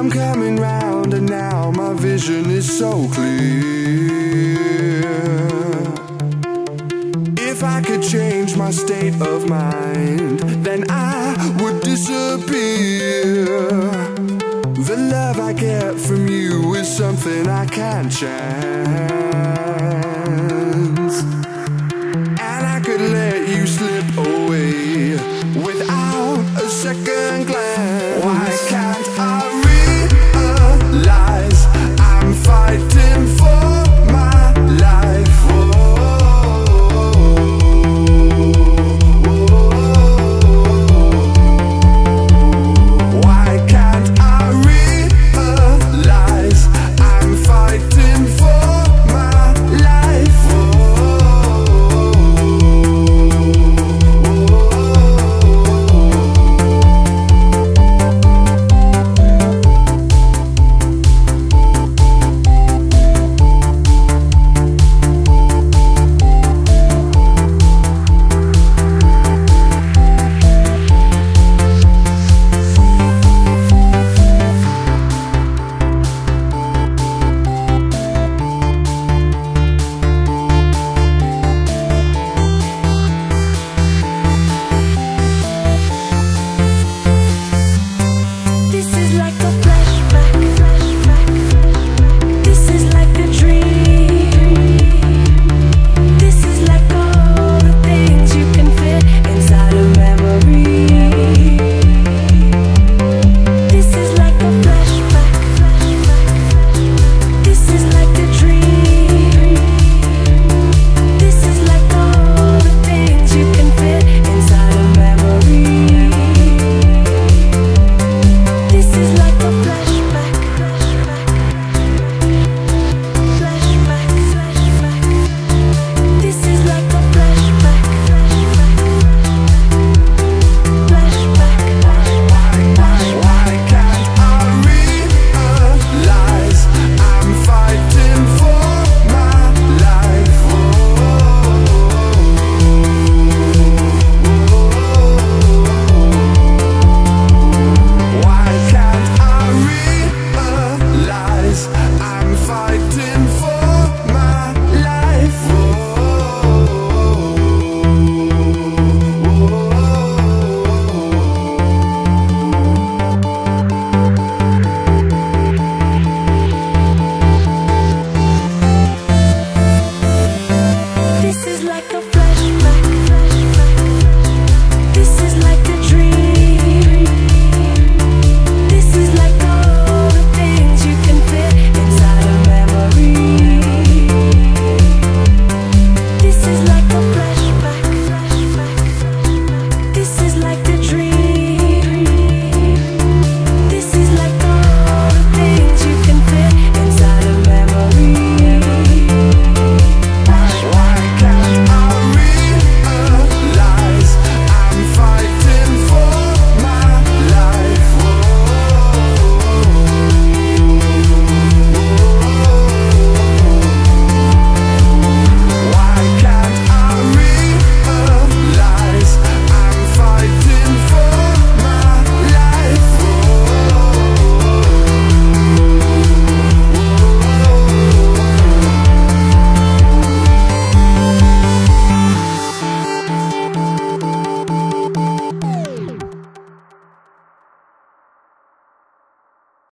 I'm coming round and now my vision is so clear. If I could change my state of mind, then I would disappear. The love I get from you is something I can't chance, and I could let you slip away without a second glance.